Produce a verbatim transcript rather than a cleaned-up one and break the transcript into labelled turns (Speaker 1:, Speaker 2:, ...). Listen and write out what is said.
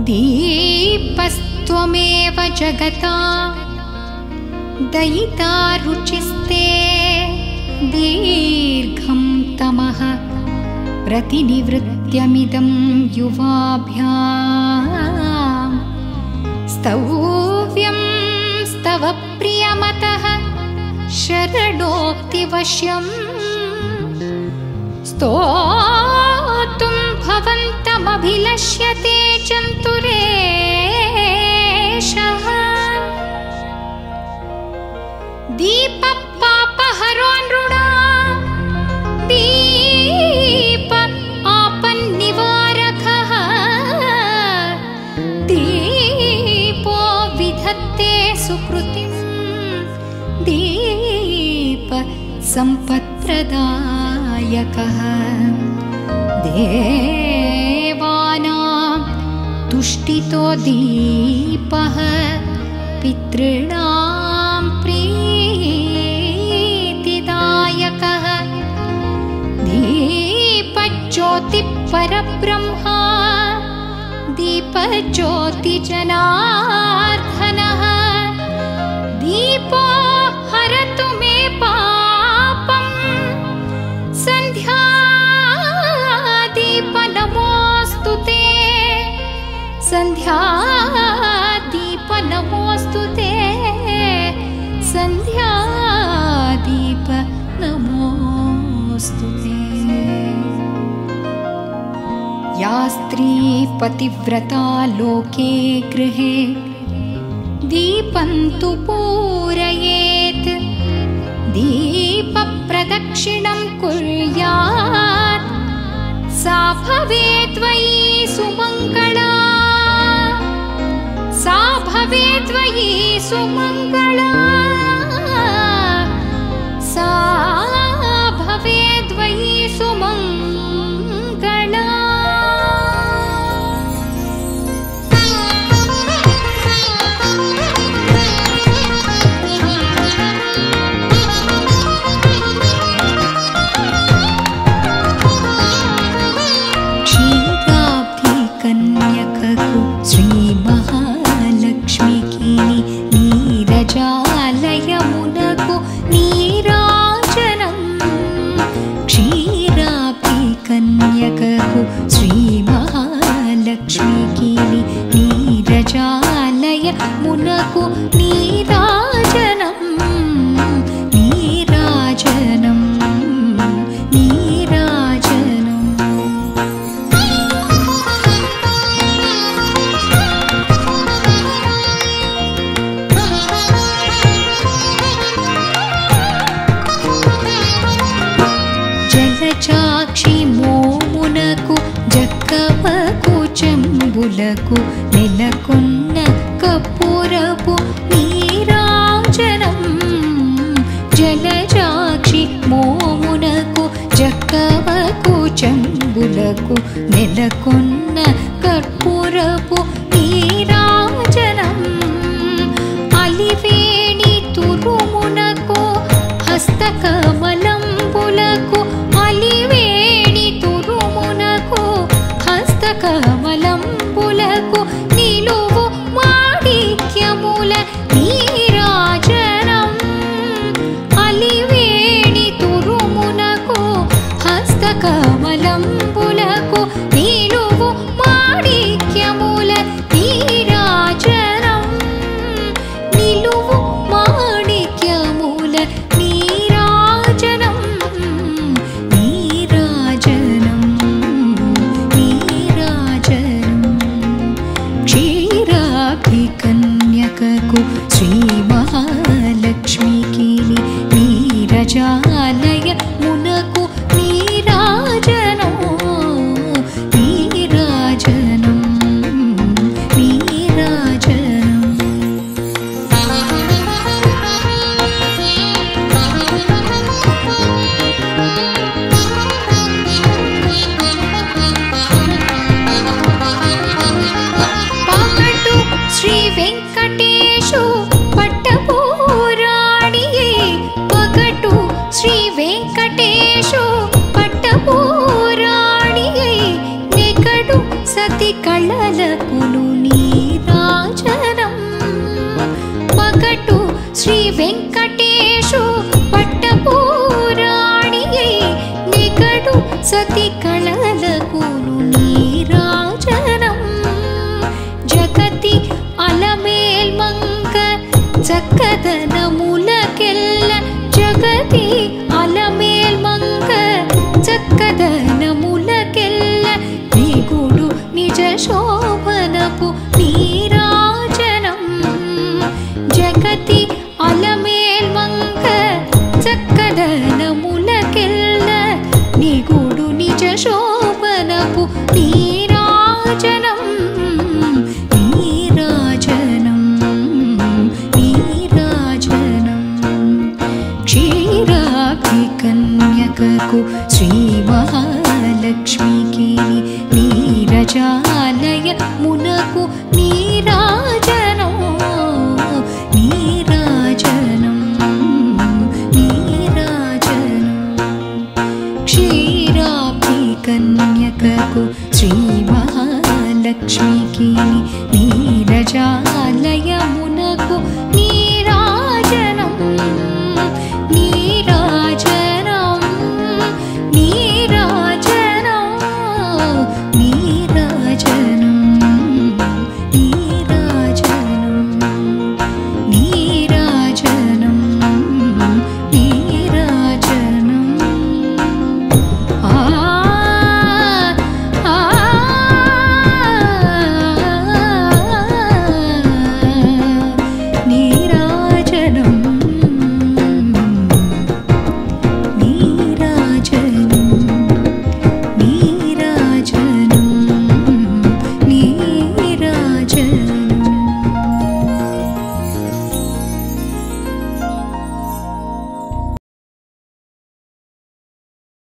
Speaker 1: दीपस्त्वमेव जगता दयिता रुचिस्ते दीर्घं तमः प्रतिनिवृत्त्यमिदं युवाभ्यां स्तौव्यं स्तव प्रियमतः शरणोक्तिवश्यं स्तोतुं भवन्तमभिलष्यते चन्तुरेशः दीपपापहरो नृणा दीप आपन्निवारकः दीपो विधत्ते सुकृतिं दीप सम्पत्प्रदायकः देवानां तुष्टितो दीपः पितॄणां प्रीतिदायकः दीपज्योतिपरब्रह्मा दीपज्योतिजनार्दनः दीपो हरतु मे पापं सन्ध्यादीप नमोऽस्तु ते सन्ध्यादीप नमोऽस्तु ते सन्ध्यादीप नमोऽस्तु ते। या स्त्री पतिव्रता लोके गृहे दीपं तु पूरयेत् दीपप्रदक्षिणं कुर्यात् सा भवेत् त्वयि सुमङ्गला सा भवेत् त्वयि सुमङ्गला सा भवेत् त्वयि सुमङ्गला।
Speaker 2: नीरजालयमुनकु नीराजनं क्षीराब्धिकन्यककु श्रीमहालक्ष्मीकी नीरजालयमुनकु नीराजनं नीराजनं नीराजनं। జలచాక్షి మోమునకు జక్కవకు చెంబులకు నెలకొన్న కర్పూరపు నీరాజనం జలచాక్షి మోమునకు జక్కవకు చెంబులకు నెలకొన్న కర్పూరపు నీరాజనం అలివేణి తురుమునకు హస్తకమలంబులకు అలివేణి తురుమునకు హస్తకమలంబులకు నిలువు మాణిక్యముల నీరాజనం అలివేణి తురుమునకు హస్తకమలంబులకు నిలువు మాణిక్యముల నీరాజనం నిలువు మాణిక్యముల నీరాజనం నీరాజనం నీరాజనం। క్షీరాబ్ధికన్యకకు శ్రీమహాలక్ష్మికి నీరజాలయమునకు నీరాజనం నీరాజనం నీరాజనం। పగటు శ్రీ వెంకటేశు పట్టపురాణియే పగటు శ్రీ సురాభి కన్యకకు శ్రీ మహాలక్ష్మికి నీరజాలయ మునకు